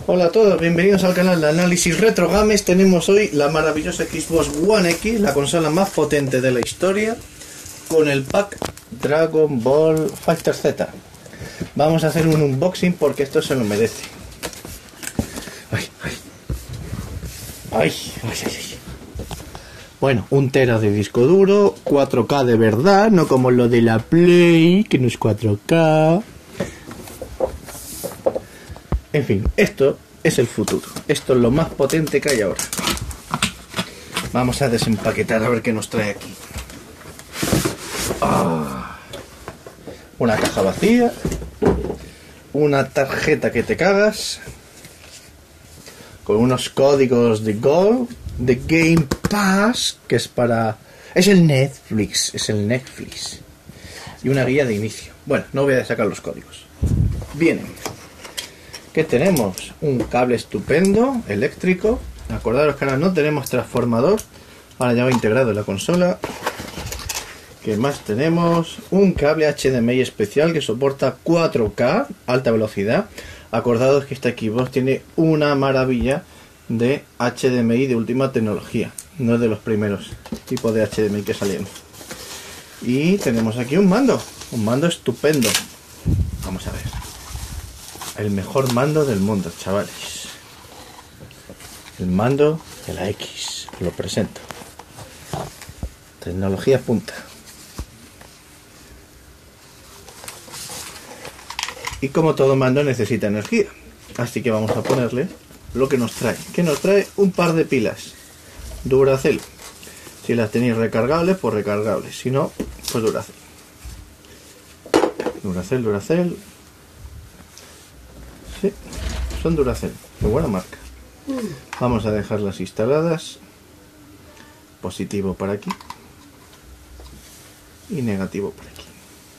Hola a todos, bienvenidos al canal de Análisis Retro Games. Tenemos hoy la maravillosa Xbox One X, la consola más potente de la historia, con el pack Dragon Ball FighterZ. Vamos a hacer un unboxing porque esto se lo merece. Ay. Bueno, 1 tera de disco duro, 4K de verdad, no como lo de la Play, que no es 4K. En fin, esto es el futuro. Esto es lo más potente que hay ahora. Vamos a desempaquetar a ver qué nos trae aquí. Una caja vacía. Una tarjeta que te cagas. Con unos códigos de Gold. De Game Pass. Que es para... Es el Netflix. Y una guía de inicio. Bueno, no voy a sacar los códigos. Vienen. ¿Qué tenemos? Un cable estupendo, eléctrico. Acordaros que ahora no tenemos transformador. Ahora ya va integrado en la consola. ¿Qué más tenemos? Un cable HDMI especial que soporta 4K, alta velocidad. Acordaos que esta Xbox tiene una maravilla de HDMI de última tecnología. No es de los primeros tipos de HDMI que salieron. Y tenemos aquí un mando estupendo. Vamos a ver. El mejor mando del mundo, chavales. El mando de la X. Os lo presento. Tecnología punta. Y como todo mando necesita energía. Así que vamos a ponerle lo que nos trae. ¿Qué nos trae? Un par de pilas. Duracell. Si las tenéis recargables, pues recargables. Si no, pues Duracell. Duracell. Sí, son Duracell, de buena marca. Vamos a dejarlas instaladas. Positivo para aquí y negativo por aquí.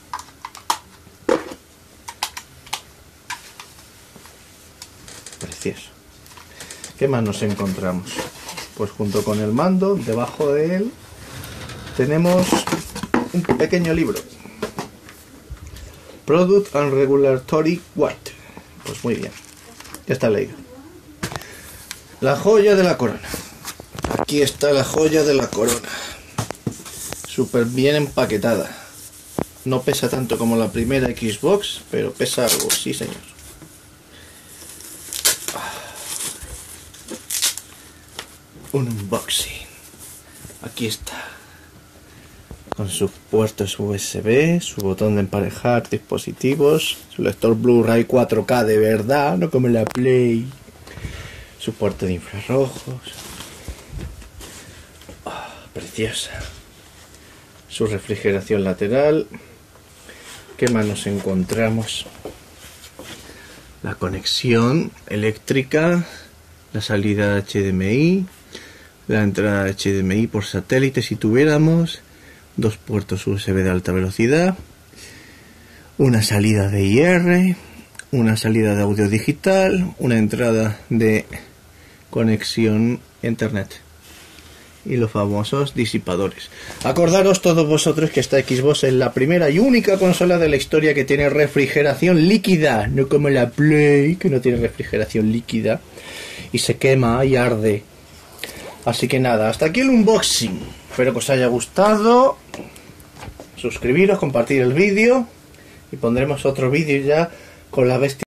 Precioso. ¿Qué más nos encontramos? Pues junto con el mando, debajo de él tenemos un pequeño libro. Product and Regulatory Guide. Pues muy bien, ya está leído. La joya de la corona. Aquí está la joya de la corona. Súper bien empaquetada. No pesa tanto como la primera Xbox, pero pesa algo, sí señor. Un unboxing. Aquí está. Con sus puertos USB, su botón de emparejar dispositivos, su lector Blu-ray 4K de verdad, no como la Play, su puerto de infrarrojos, preciosa, su refrigeración lateral. ¿Qué más nos encontramos? La conexión eléctrica, la salida HDMI, la entrada HDMI por satélite si tuviéramos, 2 puertos USB de alta velocidad, una salida de IR, una salida de audio digital, una entrada de conexión internet y los famosos disipadores. Acordaros todos vosotros que esta Xbox es la primera y única consola de la historia que tiene refrigeración líquida, no como la Play que no tiene refrigeración líquida y se quema y arde. Así que nada, hasta aquí el unboxing. Espero que os haya gustado. Suscribiros, compartir el vídeo y pondremos otro vídeo ya con la bestia.